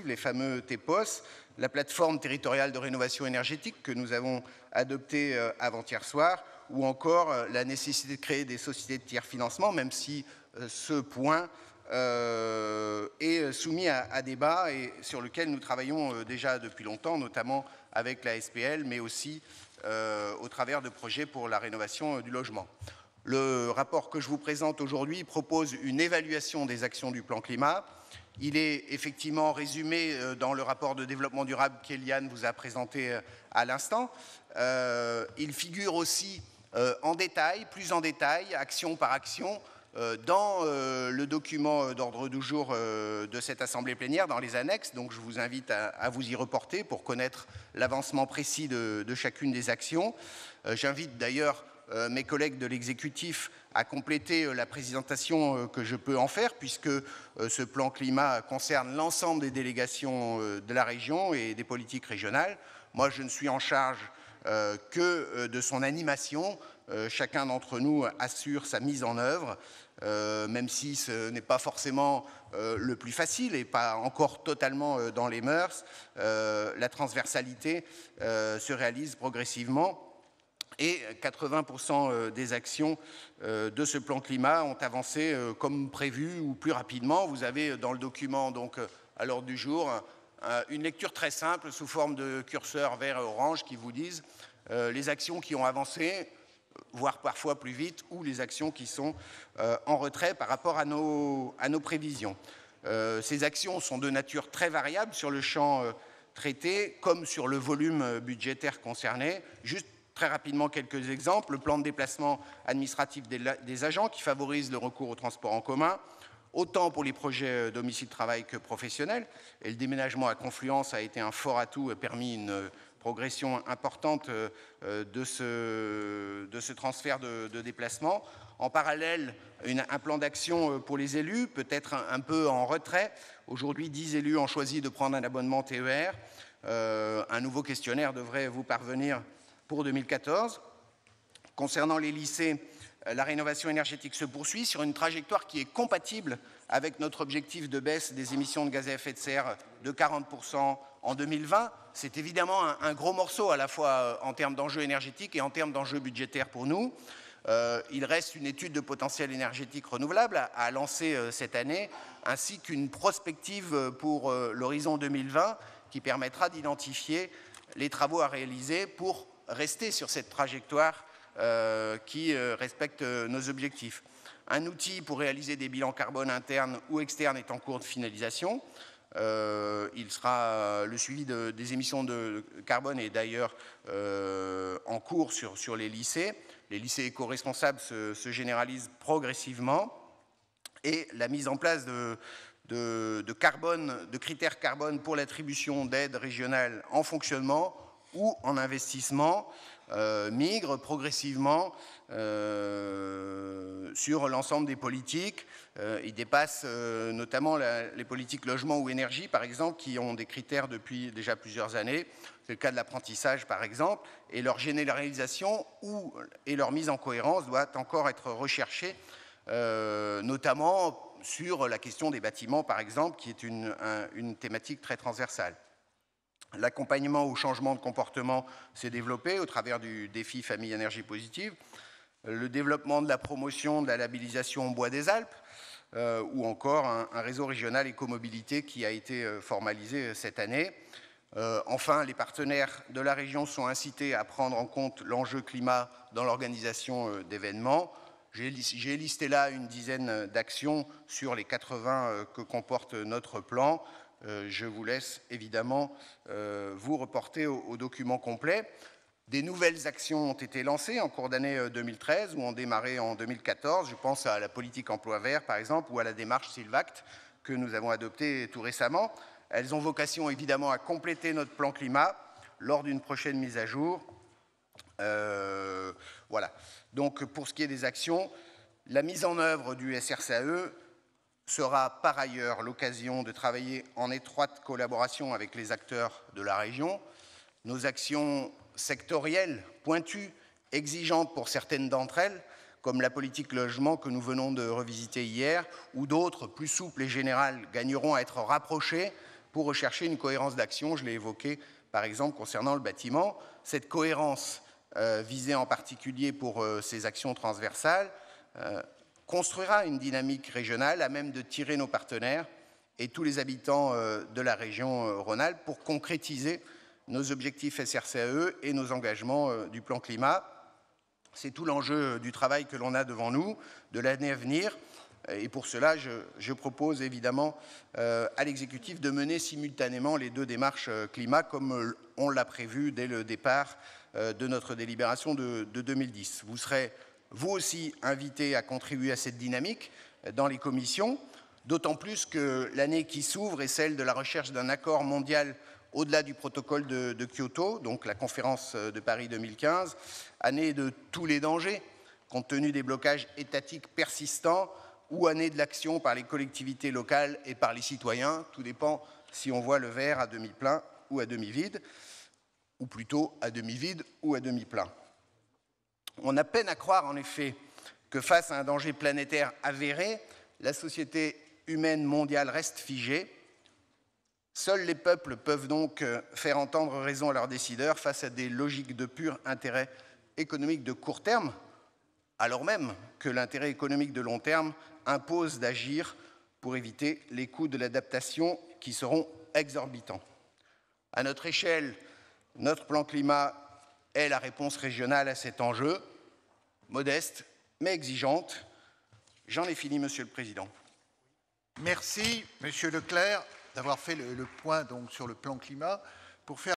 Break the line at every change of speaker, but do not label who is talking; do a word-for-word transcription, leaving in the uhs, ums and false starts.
initiatives, les fameux T P O S, la plateforme territoriale de rénovation énergétique que nous avons adoptée avant-hier soir, ou encore la nécessité de créer des sociétés de tiers-financement, même si ce point euh, est soumis à, à débat et sur lequel nous travaillons déjà depuis longtemps, notamment avec la S P L, mais aussi euh, au travers de projets pour la rénovation du logement. Le rapport que je vous présente aujourd'hui propose une évaluation des actions du plan climat. Il est effectivement résumé dans le rapport de développement durable qu'Eliane vous a présenté à l'instant. Euh, il figure aussi euh, en détail, plus en détail, action par action, euh, dans euh, le document d'ordre du jour euh, de cette assemblée plénière, dans les annexes. Donc je vous invite à, à vous y reporter pour connaître l'avancement précis de, de chacune des actions. Euh, J'invite d'ailleurs Euh, mes collègues de l'exécutif à compléter euh, la présentation euh, que je peux en faire, puisque euh, ce plan climat concerne l'ensemble des délégations euh, de la région et des politiques régionales. Moi, je ne suis en charge euh, que euh, de son animation. Euh, chacun d'entre nous assure sa mise en œuvre, euh, même si ce n'est pas forcément euh, le plus facile et pas encore totalement euh, dans les mœurs. Euh, la transversalité euh, se réalise progressivement. Et quatre-vingts pour cent des actions de ce plan climat ont avancé comme prévu ou plus rapidement. Vous avez dans le document, donc, à l'ordre du jour, une lecture très simple sous forme de curseur vert et orange qui vous disent les actions qui ont avancé, voire parfois plus vite, ou les actions qui sont en retrait par rapport à nos, à nos prévisions. Ces actions sont de nature très variable sur le champ traité comme sur le volume budgétaire concerné. Juste très rapidement, quelques exemples. Le plan de déplacement administratif des, des agents qui favorise le recours au transport en commun, autant pour les projets domicile-travail que professionnels. Et le déménagement à Confluence a été un fort atout et permis une progression importante de ce, de ce transfert de, de déplacement. En parallèle, une, un plan d'action pour les élus, peut-être un, un peu en retrait. Aujourd'hui, dix élus ont choisi de prendre un abonnement T E R. Euh, un nouveau questionnaire devrait vous parvenir pour deux mille quatorze. Concernant les lycées, la rénovation énergétique se poursuit sur une trajectoire qui est compatible avec notre objectif de baisse des émissions de gaz à effet de serre de quarante pour cent en deux mille vingt. C'est évidemment un, un gros morceau à la fois en termes d'enjeux énergétiques et en termes d'enjeux budgétaires pour nous. Euh, il reste une étude de potentiel énergétique renouvelable à, à lancer euh, cette année, ainsi qu'une prospective pour euh, l'horizon deux mille vingt qui permettra d'identifier les travaux à réaliser pour rester sur cette trajectoire euh, qui euh, respecte euh, nos objectifs. Un outil pour réaliser des bilans carbone internes ou externes est en cours de finalisation. Euh, il sera le suivi de, des émissions de carbone est d'ailleurs euh, en cours sur, sur les lycées. Les lycées éco-responsables se, se généralisent progressivement et la mise en place de, de, de, carbone, de critères carbone pour l'attribution d'aides régionales en fonctionnement ou en investissement euh, migre progressivement euh, sur l'ensemble des politiques. Euh, il dépasse euh, notamment la, les politiques logement ou énergie, par exemple, qui ont des critères depuis déjà plusieurs années. C'est le cas de l'apprentissage, par exemple, et leur généralisation ou, et leur mise en cohérence doit encore être recherchée, euh, notamment sur la question des bâtiments, par exemple, qui est une, un, une thématique très transversale. L'accompagnement au changement de comportement s'est développé au travers du défi Famille Énergie Positive, le développement de la promotion de la labellisation Bois des Alpes, euh, ou encore un, un réseau régional écomobilité qui a été formalisé cette année. Euh, enfin, les partenaires de la région sont incités à prendre en compte l'enjeu climat dans l'organisation d'événements. J'ai listé là une dizaine d'actions sur les quatre-vingts que comporte notre plan. Euh, je vous laisse évidemment euh, vous reporter au, au document complet. Des nouvelles actions ont été lancées en cours d'année deux mille treize ou ont démarré en deux mille quatorze. Je pense à la politique emploi vert, par exemple, ou à la démarche Sylvact que nous avons adoptée tout récemment. Elles ont vocation évidemment à compléter notre plan climat lors d'une prochaine mise à jour. Euh, voilà. Donc pour ce qui est des actions, la mise en œuvre du S R C A E sera par ailleurs l'occasion de travailler en étroite collaboration avec les acteurs de la région. Nos actions sectorielles, pointues, exigeantes pour certaines d'entre elles, comme la politique logement que nous venons de revisiter hier, ou d'autres plus souples et générales, gagneront à être rapprochées pour rechercher une cohérence d'action. Je l'ai évoqué, par exemple, concernant le bâtiment. Cette cohérence euh, visée en particulier pour euh, ces actions transversales euh, construira une dynamique régionale à même de tirer nos partenaires et tous les habitants euh, de la région euh, Rhône-Alpes pour concrétiser nos objectifs S R C A E et nos engagements euh, du plan climat. C'est tout l'enjeu du travail que l'on a devant nous, de l'année à venir. Et pour cela, je, je propose évidemment euh, à l'exécutif de mener simultanément les deux démarches euh, climat, comme on l'a prévu dès le départ euh, de notre délibération de, de deux mille dix. Vous serez, vous aussi, invités à contribuer à cette dynamique euh, dans les commissions, d'autant plus que l'année qui s'ouvre est celle de la recherche d'un accord mondial au-delà du protocole de, de Kyoto, donc la conférence de Paris deux mille quinze, année de tous les dangers, compte tenu des blocages étatiques persistants, ou année de l'action par les collectivités locales et par les citoyens, tout dépend si on voit le verre à demi-plein ou à demi-vide, ou plutôt à demi-vide ou à demi-plein. On a peine à croire, en effet, que face à un danger planétaire avéré, la société humaine mondiale reste figée. Seuls les peuples peuvent donc faire entendre raison à leurs décideurs face à des logiques de pur intérêt économique de court terme, alors même que l'intérêt économique de long terme impose d'agir pour éviter les coûts de l'adaptation qui seront exorbitants. À notre échelle, notre plan climat est la réponse régionale à cet enjeu, modeste mais exigeante. J'en ai fini, Monsieur le Président.
Merci, Monsieur Leclerc, d'avoir fait le, le point donc, sur le plan climat. Pour faire